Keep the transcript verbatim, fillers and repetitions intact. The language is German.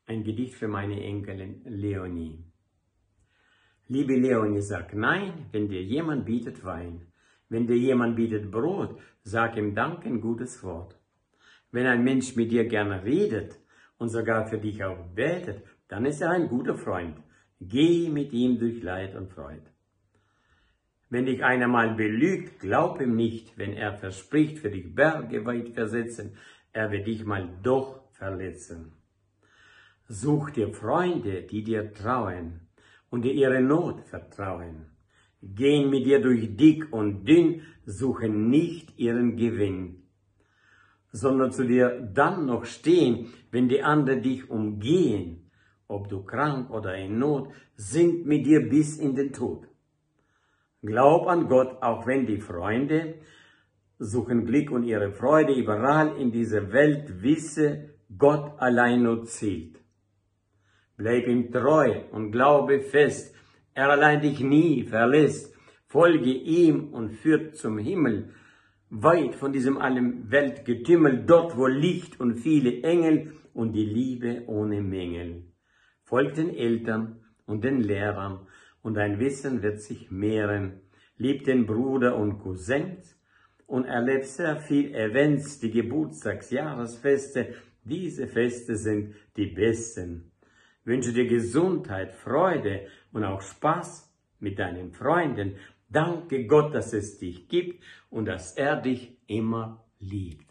Ein Gedicht für meine Enkelin Leonie. Liebe Leonie, sag nein, wenn dir jemand bietet Wein. Wenn dir jemand bietet Brot, sag ihm Dank ein gutes Wort. Wenn ein Mensch mit dir gerne redet und sogar für dich auch betet, dann ist er ein guter Freund. Geh mit ihm durch Leid und Freud. Wenn dich einer mal belügt, glaub ihm nicht, wenn er verspricht, für dich Berge weit versetzen, er wird dich mal doch verletzen. Such dir Freunde, die dir trauen und dir ihre Not vertrauen. Gehen mit dir durch dick und dünn, suchen nicht ihren Gewinn, sondern zu dir dann noch stehen, wenn die anderen dich umgehen. Ob du krank oder in Not, sind mit dir bis in den Tod. Glaub an Gott, auch wenn die Freunde suchen Glück und ihre Freude überall in dieser Welt, wisse, Gott allein nur zählt. Bleib ihm treu und glaube fest, er allein dich nie verlässt. Folge ihm und führt zum Himmel, weit von diesem allem Weltgetümmel, dort wo Licht und viele Engel und die Liebe ohne Mängel. Folg den Eltern und den Lehrern und dein Wissen wird sich mehren. Lieb den Bruder und Cousins und erleb sehr viel Events, die Geburtstags-, Jahresfeste. Diese Feste sind die besten. Wünsche dir Gesundheit, Freude und auch Spaß mit deinen Freunden. Danke Gott, dass es dich gibt und dass er dich immer liebt.